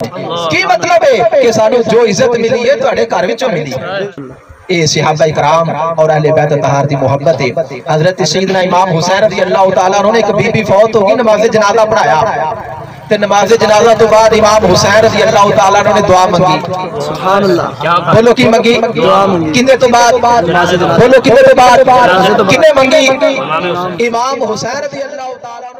की मतलब है कि सानू जो इज्जत मिली है तुहाडे घर विचों मिली। ये सहाबा इकराम और अहले बैत तहार दी मोहब्बत है। हजरत सैयदना इमाम हुसैन रज़ी अल्लाह तआला अन्हु ने एक बीबी फौत हो गई, नमाज जनाजा पढ़ाया ते नमाज जनाजा तो बाद इमाम हुसैन रज़ी अल्लाह तआला अन्हु ने दुआ मंगी। सुभान अल्लाह। बोलो की मंगी? दुआ मंगी। किने तो बाद? बोलो किने तो बाद? किने मंगी? इमाम हुसैन रज़ी अल्लाह तआला